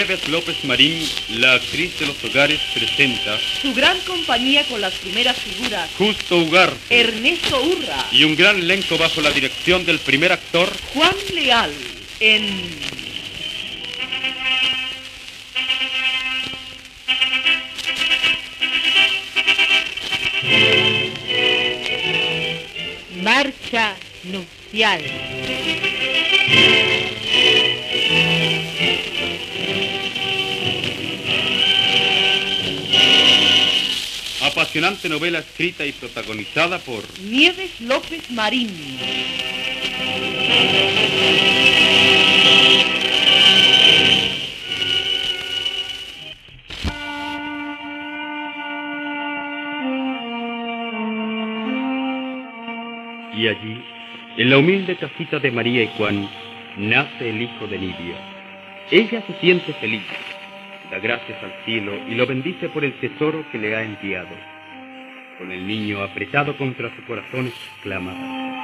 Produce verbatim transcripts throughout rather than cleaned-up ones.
Nieves López Marín, la actriz de los hogares, presenta su gran compañía con las primeras figuras: Justo Ugarte, Ernesto Urra y un gran elenco bajo la dirección del primer actor Juan Leal en Marcha Nupcial. Apasionante novela escrita y protagonizada por Nieves López Marín. Y allí, en la humilde casita de María y Juan, nace el hijo de Nidia. Ella se siente feliz, da gracias al cielo y lo bendice por el tesoro que le ha enviado. Con el niño apretado contra su corazón, exclama: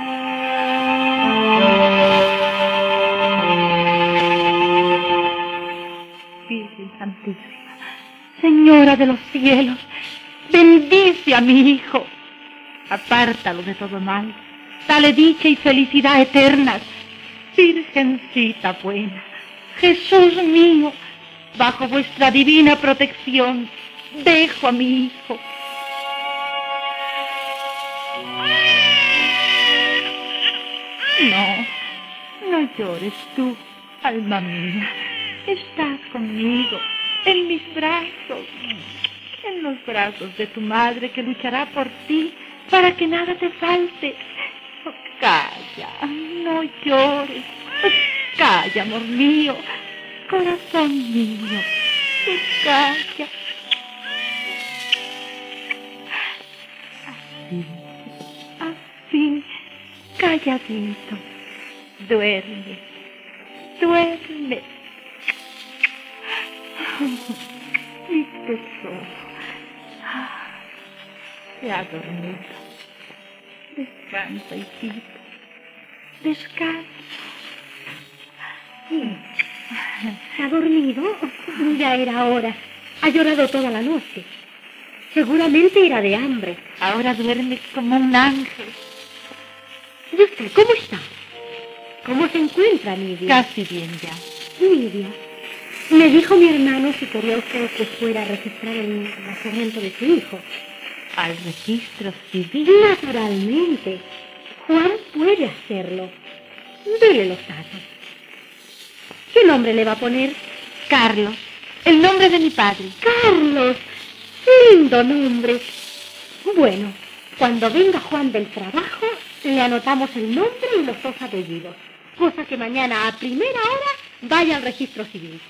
Virgen Santísima, Señora de los cielos, bendice a mi hijo, apártalo de todo mal, dale dicha y felicidad eternas. Virgencita buena, Jesús mío, bajo vuestra divina protección, dejo a mi hijo. No, no llores tú, alma mía. Estás conmigo, en mis brazos, en los brazos de tu madre que luchará por ti para que nada te falte. Oh, calla, no llores. Calla, amor mío, corazón mío, calla. Así, así, calladito. Duerme, duerme. Mi tesoro. Se ha dormido. Descansa, hijito. Descansa. ¿Se ha dormido? Ya era hora. Ha llorado toda la noche. Seguramente era de hambre. Ahora duermes como un ángel. ¿Y usted cómo está? ¿Cómo se encuentra, Nidia? Casi bien ya. Nidia, me dijo mi hermano si quería usted que fuera a registrar el nacimiento de su hijo. Al registro civil. Naturalmente. Juan puede hacerlo. Dele los datos. ¿Qué nombre le va a poner? Carlos, el nombre de mi padre. Carlos, lindo nombre. Bueno, cuando venga Juan del trabajo, le anotamos el nombre y los dos apellidos, cosa que mañana a primera hora vaya al registro civil.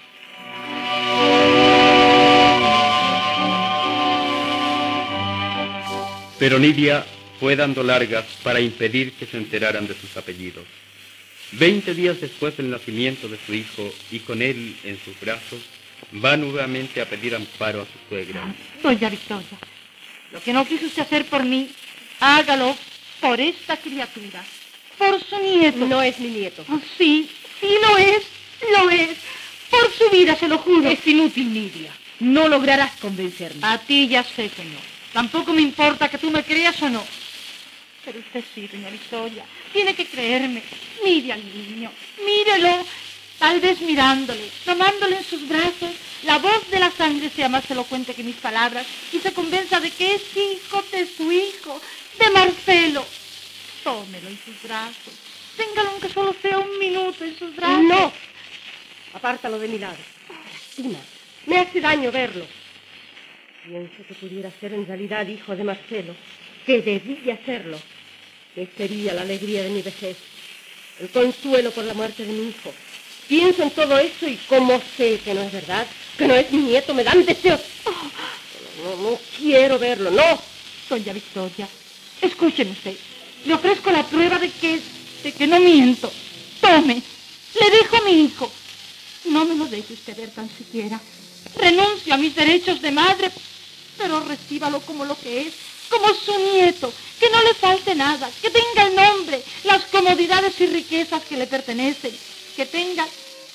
Pero Nidia fue dando largas para impedir que se enteraran de sus apellidos. Veinte días después del nacimiento de su hijo y con él en sus brazos, va nuevamente a pedir amparo a su suegra. Doña Victoria, lo que no quiso usted hacer por mí, hágalo por esta criatura, por su nieto. No es mi nieto. Oh, sí, sí lo es, lo es. Por su vida, se lo juro. Es inútil, Nidia. No lograrás convencerme. A ti ya sé que no. Tampoco me importa que tú me creas o no. Pero usted sí, doña Victoria, tiene que creerme. Mire al niño, mírelo. Tal vez mirándole, tomándole en sus brazos, la voz de la sangre sea más elocuente que mis palabras y se convenza de que es hijo de su hijo, de Marcelo. Tómelo en sus brazos. Téngalo aunque solo sea un minuto en sus brazos. No. Apártalo de mi lado. Lastima. Me hace daño verlo. Pienso que pudiera ser en realidad hijo de Marcelo, que debía serlo. Que sería la alegría de mi vejez, el consuelo por la muerte de mi hijo. Pienso en todo eso y como sé que no es verdad, que no es mi nieto, me dan deseos. Oh, no, no, no quiero verlo, no. Doña Victoria, escúcheme usted. Le ofrezco la prueba de que, de que no miento. Tome, le dejo a mi hijo. No me lo deje usted ver tan siquiera. Renuncio a mis derechos de madre, pero recíbalo como lo que es, como su nieto, que no le falte nada, que tenga el nombre, las comodidades y riquezas que le pertenecen, que tenga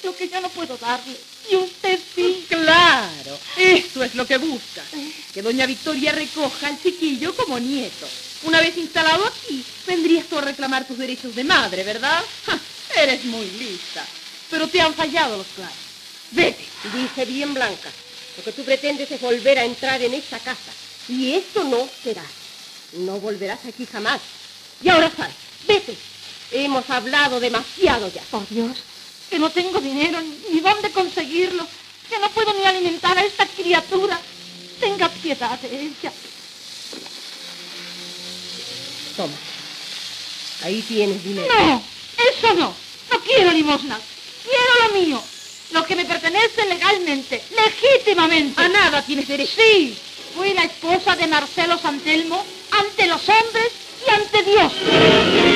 lo que yo no puedo darle. Y usted sí. Claro, eso es lo que busca. Que doña Victoria recoja al chiquillo como nieto. Una vez instalado aquí, vendrías tú a reclamar tus derechos de madre, ¿verdad? Ja, eres muy lista. Pero te han fallado los planes. Vete. Dice bien, Blanca. Lo que tú pretendes es volver a entrar en esta casa. Y eso no será. No volverás aquí jamás. Y ahora sal. Vete. Hemos hablado demasiado ya. Por Dios, que no tengo dinero ni dónde conseguirlo. Que no puedo ni alimentar a esta criatura. Tenga piedad de ella. Toma. Ahí tienes dinero. No, eso no. No quiero limosnas. Quiero lo mío. Lo que me pertenece legalmente, legítimamente. A nada tienes derecho. Sí, fui la esposa de Marcelo Santelmo ante los hombres y ante Dios.